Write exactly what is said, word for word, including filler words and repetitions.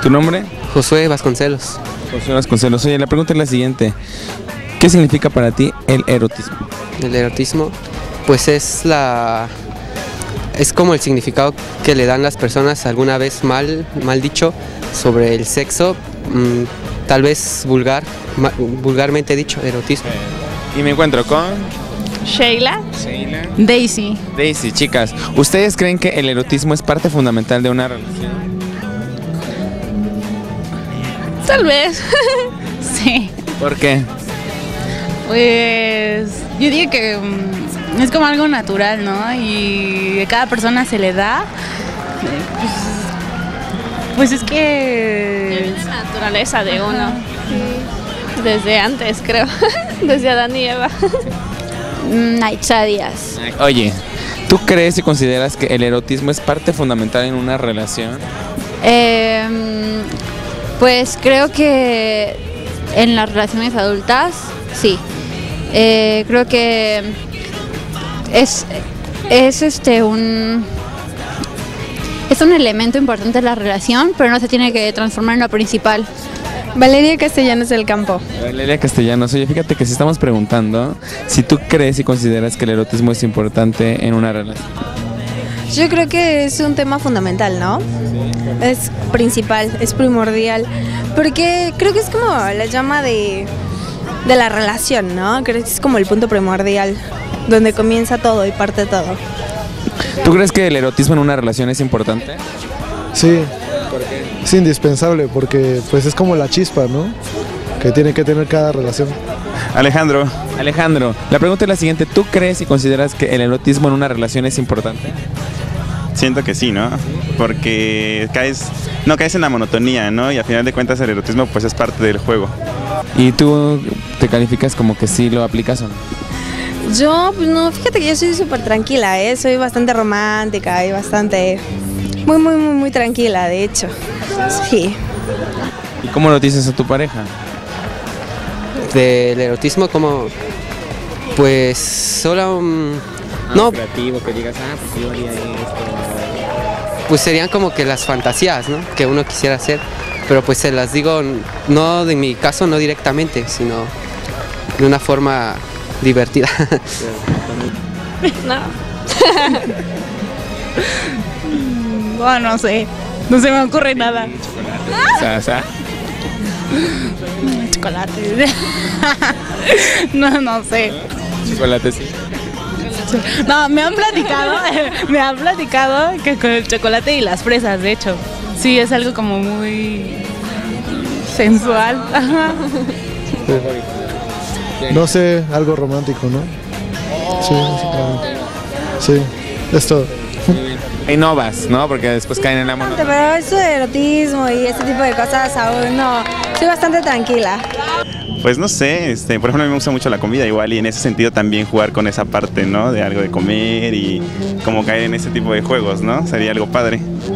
¿Tu nombre? Josué Vasconcelos. Josué Vasconcelos. Oye, la pregunta es la siguiente. ¿Qué significa para ti el erotismo? El erotismo, pues es la... es como el significado que le dan las personas alguna vez mal, mal dicho sobre el sexo, mmm, tal vez vulgar, ma, vulgarmente dicho, erotismo. Y me encuentro con... Sheila. Sheila. Daisy. Daisy, chicas, ¿ustedes creen que el erotismo es parte fundamental de una relación? Tal vez. Sí. ¿Por qué? Pues yo digo que um, es como algo natural, ¿no? Y a cada persona se le da. Pues, pues es que... Es la naturaleza de uno. Sí. Desde antes, creo. Desde Adán y Eva. Naitza Díaz. Oye, ¿tú crees y consideras que el erotismo es parte fundamental en una relación? Eh, pues creo que en las relaciones adultas, sí. Eh, creo que es, es este un es un elemento importante de la relación, pero no se tiene que transformar en lo principal. Valeria Castellanos del Campo. Valeria Castellanos, oye, fíjate que si estamos preguntando si tú crees y consideras que el erotismo es importante en una relación. Yo creo que es un tema fundamental, ¿no? Es principal, es primordial, porque creo que es como la llama de, de la relación, ¿no? Creo que es como el punto primordial, donde comienza todo y parte todo. ¿Tú crees que el erotismo en una relación es importante? Sí. Es indispensable porque pues es como la chispa, ¿no? Que tiene que tener cada relación. Alejandro, Alejandro, la pregunta es la siguiente. ¿Tú crees y consideras que el erotismo en una relación es importante? Siento que sí, ¿no? Porque caes, no caes en la monotonía, ¿no? Y al final de cuentas el erotismo pues es parte del juego. ¿Y tú te calificas como que sí lo aplicas o no? Yo, pues no, fíjate que yo soy súper tranquila, ¿eh? Soy bastante romántica y bastante... Muy, muy, muy, muy tranquila, de hecho. Sí. ¿Y cómo lo dices a tu pareja? Del erotismo, como... Pues solo... Um, ah, no, creativo, que digas, ah, pues yo haría esto. Pues serían como que las fantasías, ¿no? Que uno quisiera hacer. Pero pues se las digo, no de mi caso, no directamente, sino de una forma divertida. No. Oh, no sé, no se me ocurre nada. ¿Sasa? Chocolate. No, no sé. Chocolate, sí. No, me han platicado, me han platicado que con el chocolate y las fresas, de hecho. Sí, es algo como muy sensual. No sé, algo romántico, ¿no? Sí, sí, es todo. Y no vas, ¿no? Porque después caen en la monotonía. Pero eso de erotismo y ese tipo de cosas aún no. Soy bastante tranquila. Pues no sé, este, por ejemplo a mí me gusta mucho la comida igual y en ese sentido también jugar con esa parte, ¿no? De algo de comer y como caer en ese tipo de juegos, ¿no? Sería algo padre.